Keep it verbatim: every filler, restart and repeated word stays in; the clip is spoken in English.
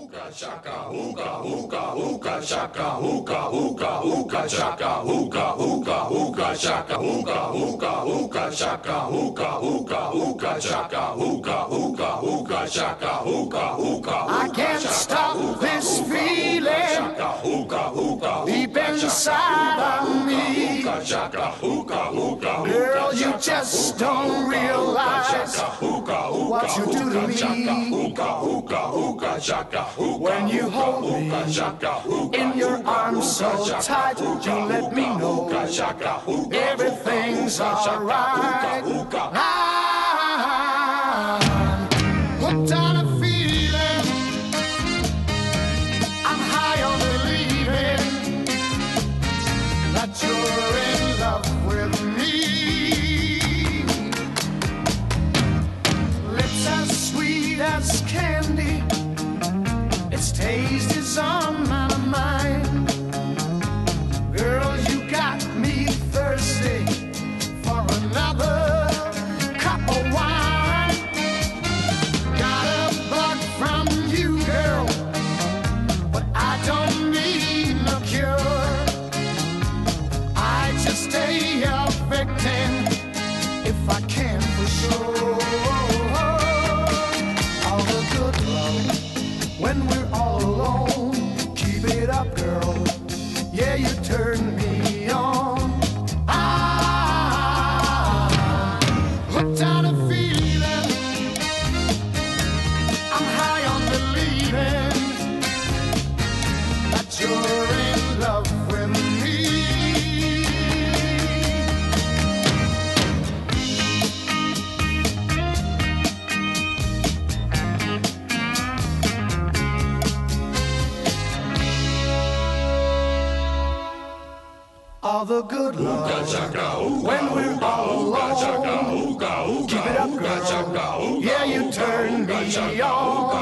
hookah chaka, hookah, hookah, hookah chaka, hookah, hookah, hookah chaka, hookah, hookah, hookah chaka, hookah, hookah, hookah chaka, hookah, hookah, hookah chaka, hookah, hookah, hookah chaka, hookah, hookah. I can't stop this feeling deep inside of me. Girl, you just don't realize what you do to me. When you hold me in your arms so tight, you let me know everything's alright. I'm hooked on a feeling, I'm high on believing that you're in love with me. Lips as sweet as candy, its taste is on my mind. Girl, you got me thirsty for another cup of wine. Got a bug from you, girl, but I don't need no cure. I just stay a victim if I can for sure. All the good love when we're all alone, keep it up, girl. Yeah, you turn me on. I'm hooked on a feeling, I'm high on believing that you're in love with me. All the good love when we're all alone, keep it up, girl. Yeah, you turn me on.